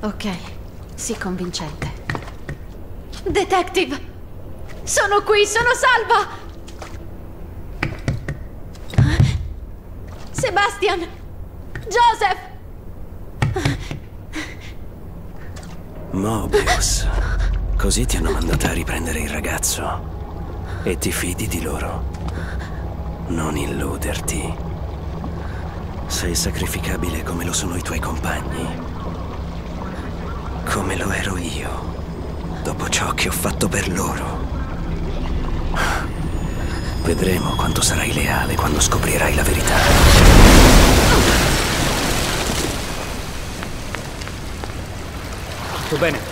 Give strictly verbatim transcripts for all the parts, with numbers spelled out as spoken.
Ok, sii convincente. Detective! Sono qui, sono salva! Sebastian! Joseph! Mobius. Così ti hanno mandata a riprendere il ragazzo. E ti fidi di loro? Non illuderti. Sei sacrificabile come lo sono i tuoi compagni. Come lo ero io, dopo ciò che ho fatto per loro. Vedremo quanto sarai leale quando scoprirai la verità. Tutto bene?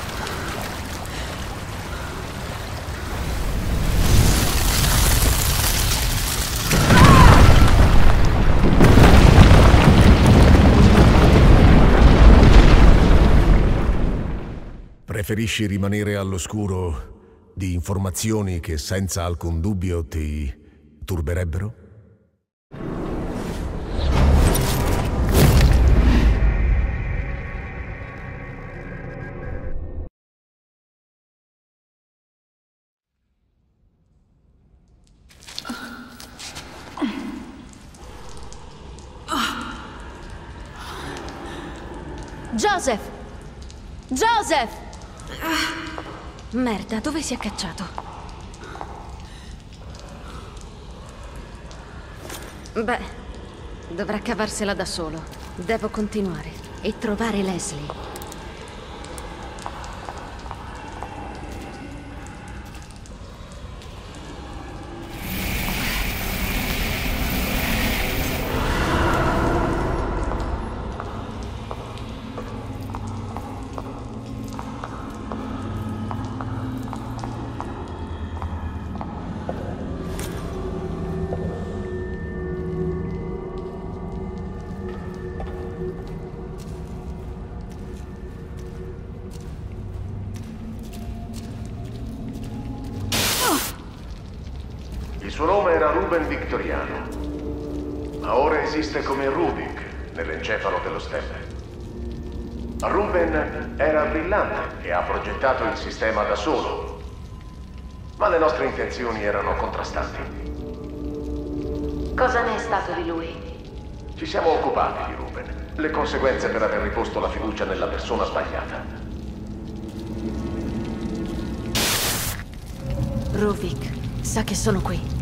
Preferisci rimanere all'oscuro di informazioni che senza alcun dubbio ti turberebbero? Joseph! Joseph! Merda, dove si è cacciato? Beh, dovrà cavarsela da solo. Devo continuare e trovare Leslie. Il suo nome era Ruben Victoriano, ma ora esiste come Rubik nell'encefalo dello stelle. Ruben era brillante e ha progettato il sistema da solo, ma le nostre intenzioni erano contrastanti. Cosa ne è stato di lui? Ci siamo occupati di Ruben, le conseguenze per aver riposto la fiducia nella persona sbagliata. Ruvik, sa che sono qui.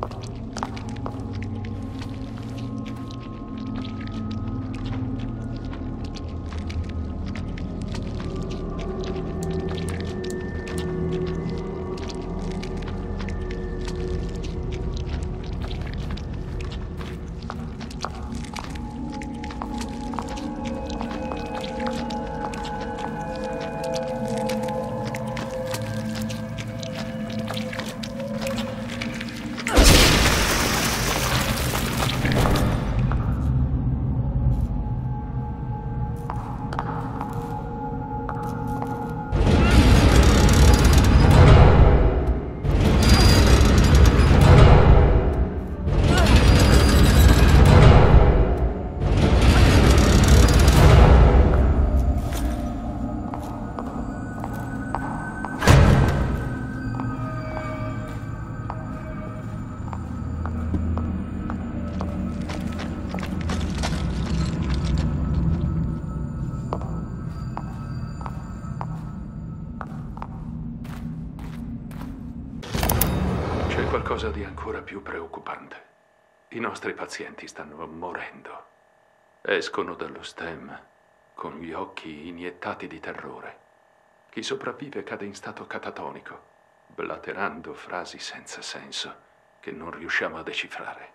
Qualcosa di ancora più preoccupante. I nostri pazienti stanno morendo. Escono dallo stem con gli occhi iniettati di terrore. Chi sopravvive cade in stato catatonico, blaterando frasi senza senso che non riusciamo a decifrare.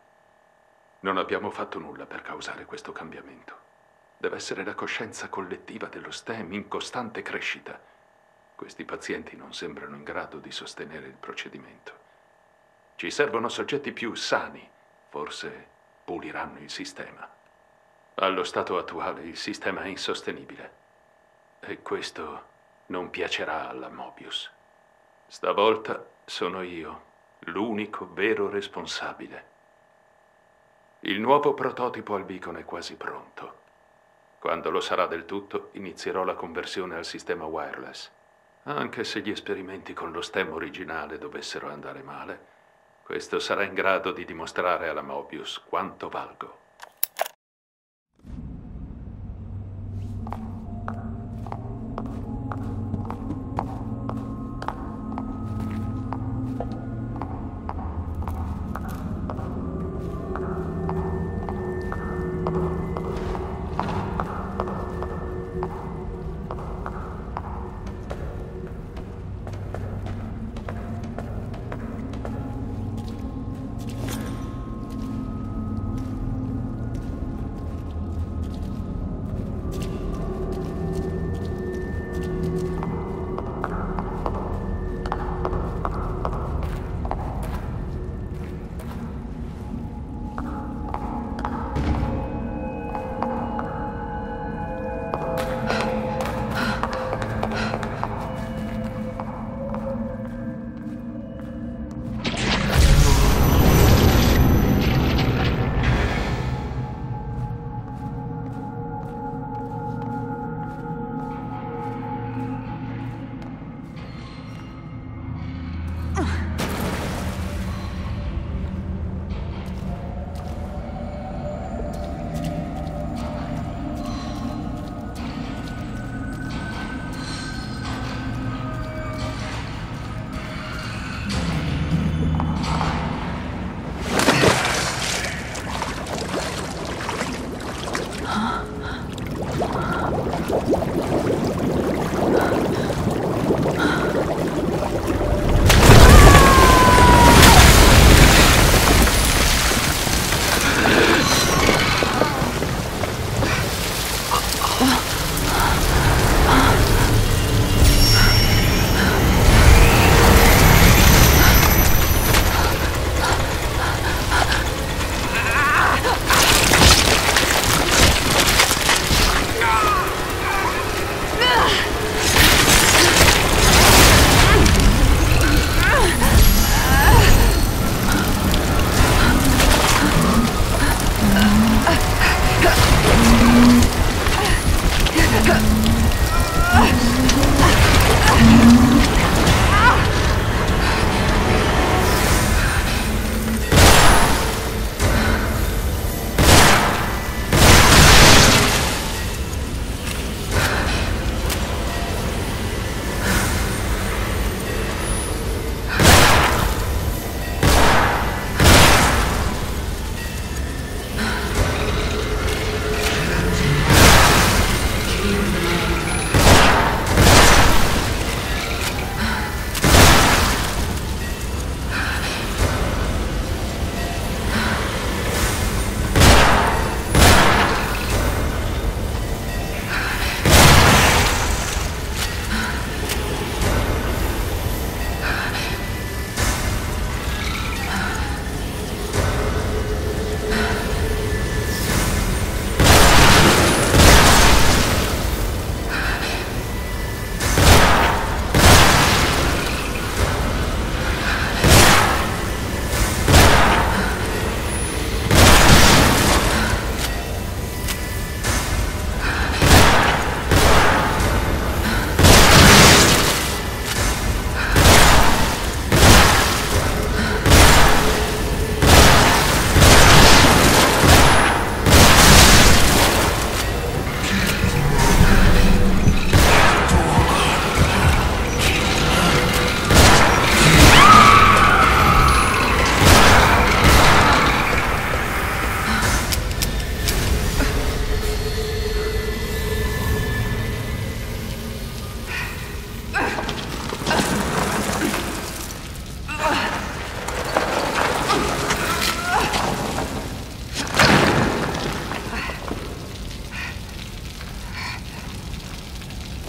Non abbiamo fatto nulla per causare questo cambiamento. Deve essere la coscienza collettiva dello stem in costante crescita. Questi pazienti non sembrano in grado di sostenere il procedimento. Ci servono soggetti più sani, forse puliranno il sistema. Allo stato attuale il sistema è insostenibile e questo non piacerà alla Mobius. Stavolta sono io l'unico vero responsabile. Il nuovo prototipo al beacon è quasi pronto. Quando lo sarà del tutto, inizierò la conversione al sistema wireless. Anche se gli esperimenti con lo stem originale dovessero andare male, questo sarà in grado di dimostrare alla Mobius quanto valgo.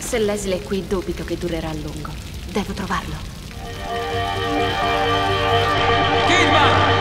Se Leslie è qui, dubito che durerà a lungo. Devo trovarlo. Kidman!